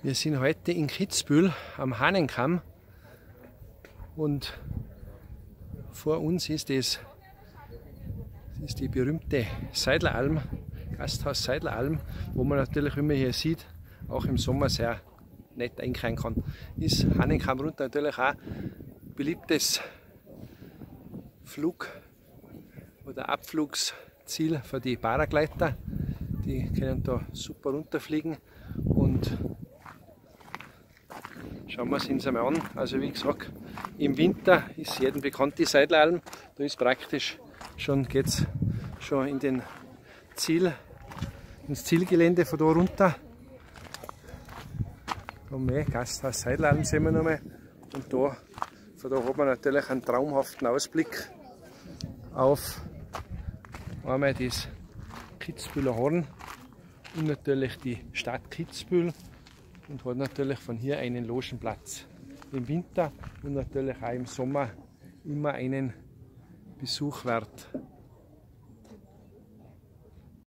Wir sind heute in Kitzbühel am Hahnenkamm und vor uns ist die berühmte Seidleralm, Gasthaus Seidleralm, wo man natürlich, wie man hier sieht, auch im Sommer sehr nett einkehren kann. Ist Hahnenkamm runter natürlich auch beliebtes Flug- oder Abflugsziel für die Paragleiter. Die können da super runterfliegen und schauen wir es uns einmal an. Also wie gesagt, im Winter ist jedem bekannt die Seidleralm. Da ist praktisch geht es schon ins Zielgelände von da runter. Gasthaus Seidleralm sehen wir nochmal. Und von da hat man natürlich einen traumhaften Ausblick auf einmal das Kitzbüheler Horn und natürlich die Stadt Kitzbühel und hat natürlich von hier einen Logenplatz im Winter und natürlich auch im Sommer immer einen Besuch wert.